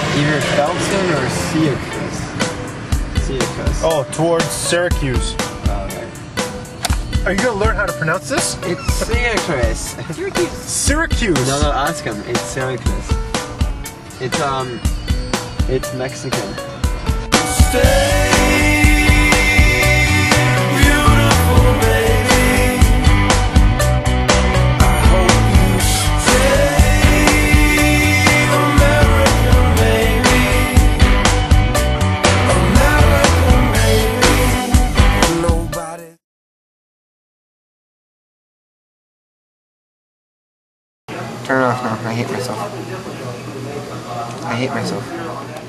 Either Felton or Syracuse. Syracuse. Oh, towards Syracuse. Alright. Are you gonna learn how to pronounce this? It's Syracuse. Syracuse. Syracuse. No, ask him. It's Syracuse. It's Mexican. Stay beautiful, baby. I hope you stay American, baby. American, baby. Nobody. Turn it off now. I hate myself.